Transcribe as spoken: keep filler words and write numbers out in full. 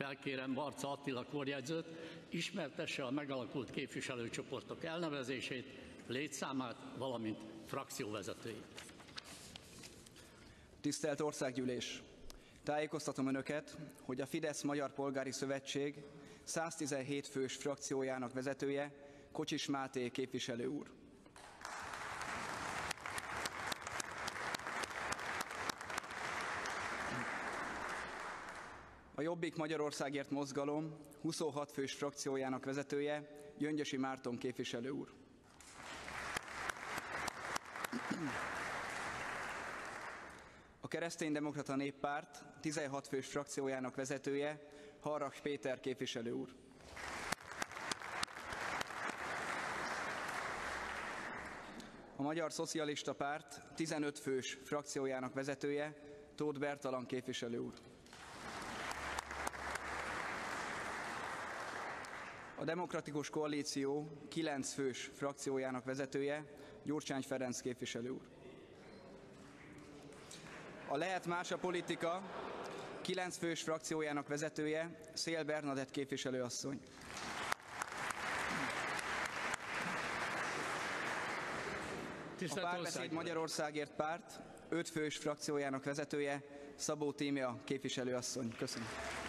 felkérem Barca Attila korjegyzőt, ismertesse a megalakult képviselőcsoportok elnevezését, létszámát, valamint frakcióvezetőit. Tisztelt Országgyűlés! Tájékoztatom Önöket, hogy a Fidesz Magyar Polgári Szövetség száztizenhét fős frakciójának vezetője Kocsis Máté képviselő úr. A Jobbik Magyarországért Mozgalom huszonhat fős frakciójának vezetője Gyöngyösi Márton képviselő úr. A Kereszténydemokrata Néppárt tizenhat fős frakciójának vezetője Harrach Péter képviselő úr. A Magyar Szocialista Párt tizenöt fős frakciójának vezetője Tóth Bertalan képviselő úr. A Demokratikus Koalíció kilenc fős frakciójának vezetője Gyurcsány Ferenc képviselő úr. A Lehet más a politika kilenc fős frakciójának vezetője Széll Bernadett képviselőasszony. A Párbeszéd Magyarországért Párt öt fős frakciójának vezetője Szabó Tímea képviselőasszony. Köszönöm.